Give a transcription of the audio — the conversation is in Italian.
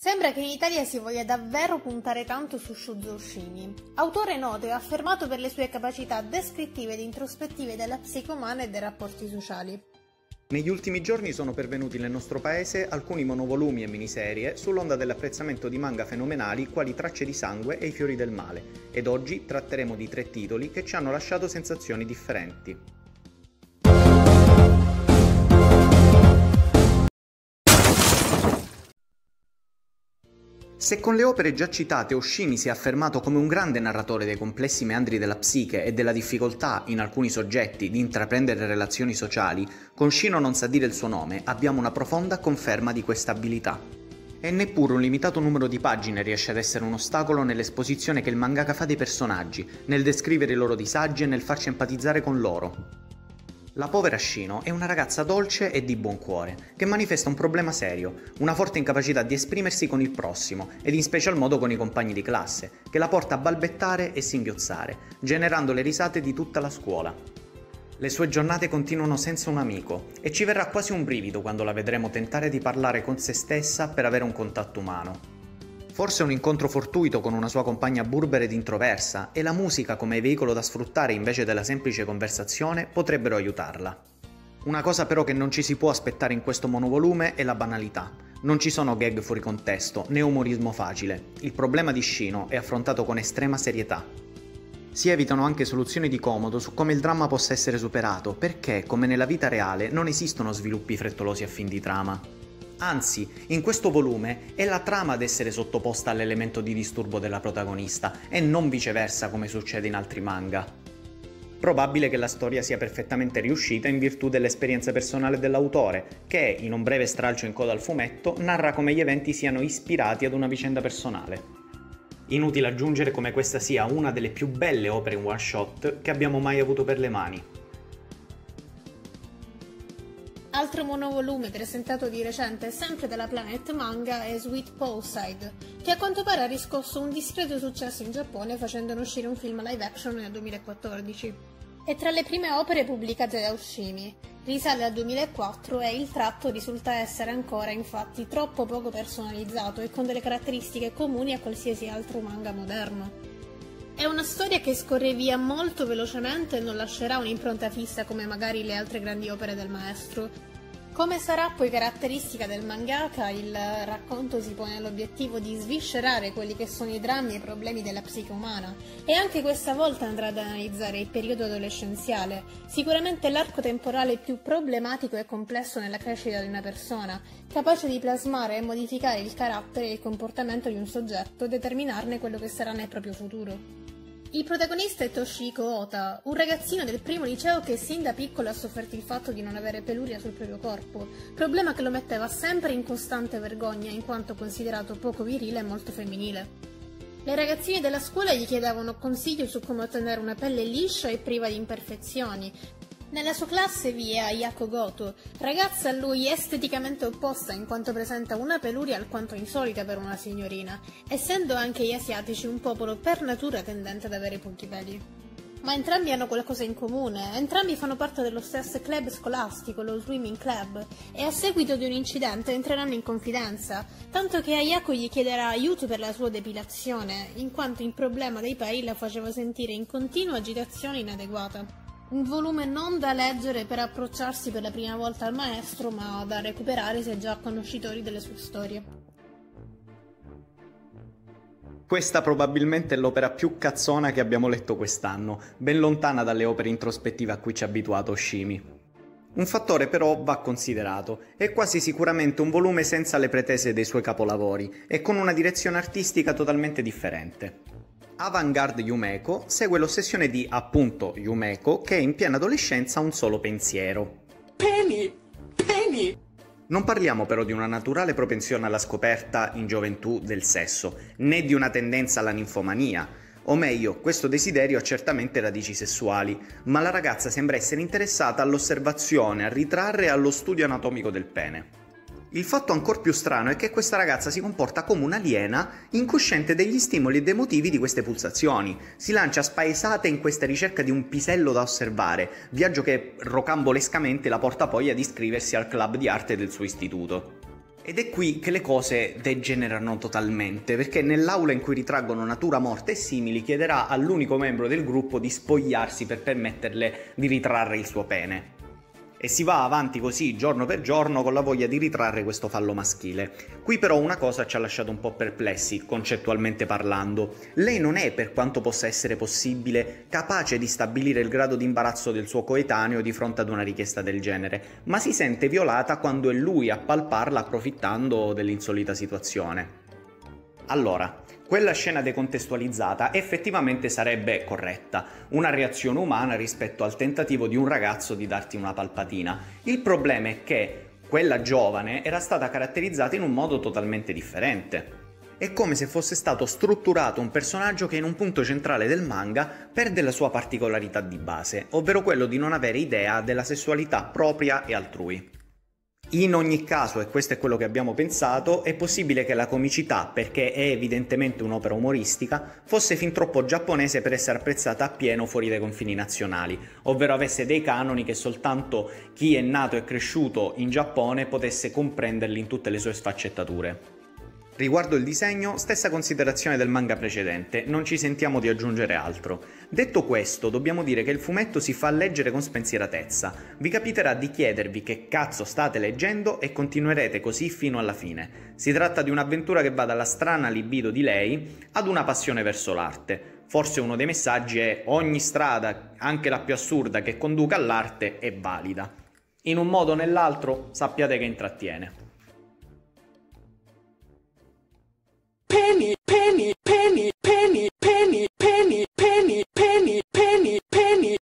Sembra che in Italia si voglia davvero puntare tanto su Shuzo Oshimi, autore noto e affermato per le sue capacità descrittive ed introspettive della psiche umana e dei rapporti sociali. Negli ultimi giorni sono pervenuti nel nostro paese alcuni monovolumi e miniserie sull'onda dell'apprezzamento di manga fenomenali quali Tracce di sangue e I fiori del male, ed oggi tratteremo di 3 titoli che ci hanno lasciato sensazioni differenti. Se con le opere già citate Oshimi si è affermato come un grande narratore dei complessi meandri della psiche e della difficoltà in alcuni soggetti di intraprendere relazioni sociali, con Shino non sa dire il suo nome abbiamo una profonda conferma di questa abilità. E neppure un limitato numero di pagine riesce ad essere un ostacolo nell'esposizione che il mangaka fa dei personaggi, nel descrivere i loro disagi e nel farci empatizzare con loro. La povera Shino è una ragazza dolce e di buon cuore, che manifesta un problema serio, una forte incapacità di esprimersi con il prossimo, ed in special modo con i compagni di classe, che la porta a balbettare e singhiozzare, generando le risate di tutta la scuola. Le sue giornate continuano senza un amico, e ci verrà quasi un brivido quando la vedremo tentare di parlare con se stessa per avere un contatto umano. Forse un incontro fortuito con una sua compagna burbera ed introversa e la musica come veicolo da sfruttare invece della semplice conversazione potrebbero aiutarla. Una cosa però che non ci si può aspettare in questo monovolume è la banalità. Non ci sono gag fuori contesto, né umorismo facile. Il problema di Shino è affrontato con estrema serietà. Si evitano anche soluzioni di comodo su come il dramma possa essere superato, perché, come nella vita reale, non esistono sviluppi frettolosi a fin di trama. Anzi, in questo volume è la trama ad essere sottoposta all'elemento di disturbo della protagonista e non viceversa come succede in altri manga. Probabile che la storia sia perfettamente riuscita in virtù dell'esperienza personale dell'autore, che, in un breve stralcio in coda al fumetto, narra come gli eventi siano ispirati ad una vicenda personale. Inutile aggiungere come questa sia una delle più belle opere in one shot che abbiamo mai avuto per le mani. Altro monovolume presentato di recente sempre dalla Planet Manga è Sweet Poolside, che a quanto pare ha riscosso un discreto successo in Giappone facendone uscire un film live action nel 2014. È tra le prime opere pubblicate da Oshimi, risale al 2004 e il tratto risulta essere ancora infatti troppo poco personalizzato e con delle caratteristiche comuni a qualsiasi altro manga moderno. È una storia che scorre via molto velocemente e non lascerà un'impronta fissa come magari le altre grandi opere del maestro. Come sarà poi caratteristica del mangaka, il racconto si pone l'obiettivo di sviscerare quelli che sono i drammi e i problemi della psiche umana, e anche questa volta andrà ad analizzare il periodo adolescenziale, sicuramente l'arco temporale più problematico e complesso nella crescita di una persona, capace di plasmare e modificare il carattere e il comportamento di un soggetto e determinarne quello che sarà nel proprio futuro. Il protagonista è Toshiko Ota, un ragazzino del primo liceo che sin da piccolo ha sofferto il fatto di non avere peluria sul proprio corpo, problema che lo metteva sempre in costante vergogna in quanto considerato poco virile e molto femminile. Le ragazzine della scuola gli chiedevano consiglio su come ottenere una pelle liscia e priva di imperfezioni. Nella sua classe vi è Ayako Goto, ragazza a lui esteticamente opposta in quanto presenta una peluria alquanto insolita per una signorina, essendo anche gli asiatici un popolo per natura tendente ad avere pochi peli. Ma entrambi hanno qualcosa in comune, entrambi fanno parte dello stesso club scolastico, lo Swimming Club, e a seguito di un incidente entreranno in confidenza, tanto che Ayako gli chiederà aiuto per la sua depilazione, in quanto il problema dei peli la faceva sentire in continua agitazione inadeguata. Un volume non da leggere per approcciarsi per la prima volta al maestro, ma da recuperare se già conoscitori delle sue storie. Questa probabilmente è l'opera più cazzona che abbiamo letto quest'anno, ben lontana dalle opere introspettive a cui ci ha abituato Oshimi. Un fattore però va considerato, è quasi sicuramente un volume senza le pretese dei suoi capolavori e con una direzione artistica totalmente differente. Avant-Garde Yumeko segue l'ossessione di, appunto, Yumeko, che in piena adolescenza ha un solo pensiero. Penny! Penny! Non parliamo però di una naturale propensione alla scoperta in gioventù del sesso, né di una tendenza alla ninfomania. O meglio, questo desiderio ha certamente radici sessuali, ma la ragazza sembra essere interessata all'osservazione, a ritrarre e allo studio anatomico del pene. Il fatto ancor più strano è che questa ragazza si comporta come un'aliena, incosciente degli stimoli e dei motivi di queste pulsazioni. Si lancia spaesata in questa ricerca di un pisello da osservare, viaggio che rocambolescamente la porta poi ad iscriversi al club di arte del suo istituto. Ed è qui che le cose degenerano totalmente, perché nell'aula in cui ritraggono natura, morte e simili chiederà all'unico membro del gruppo di spogliarsi per permetterle di ritrarre il suo pene. E si va avanti così giorno per giorno con la voglia di ritrarre questo fallo maschile. Qui però una cosa ci ha lasciato un po' perplessi, concettualmente parlando. Lei non è, per quanto possa essere possibile, capace di stabilire il grado di imbarazzo del suo coetaneo di fronte ad una richiesta del genere, ma si sente violata quando è lui a palparla approfittando dell'insolita situazione. Allora, quella scena decontestualizzata effettivamente sarebbe corretta, una reazione umana rispetto al tentativo di un ragazzo di darti una palpatina. Il problema è che quella giovane era stata caratterizzata in un modo totalmente differente. È come se fosse stato strutturato un personaggio che in un punto centrale del manga perde la sua particolarità di base, ovvero quello di non avere idea della sessualità propria e altrui. In ogni caso, e questo è quello che abbiamo pensato, è possibile che la comicità, perché è evidentemente un'opera umoristica, fosse fin troppo giapponese per essere apprezzata appieno fuori dai confini nazionali, ovvero avesse dei canoni che soltanto chi è nato e cresciuto in Giappone potesse comprenderli in tutte le sue sfaccettature. Riguardo il disegno, stessa considerazione del manga precedente, non ci sentiamo di aggiungere altro. Detto questo, dobbiamo dire che il fumetto si fa leggere con spensieratezza. Vi capiterà di chiedervi che cazzo state leggendo e continuerete così fino alla fine. Si tratta di un'avventura che va dalla strana libido di lei ad una passione verso l'arte. Forse uno dei messaggi è: ogni strada, anche la più assurda, che conduca all'arte è valida. In un modo o nell'altro sappiate che intrattiene. Penny, penny, penny, penny.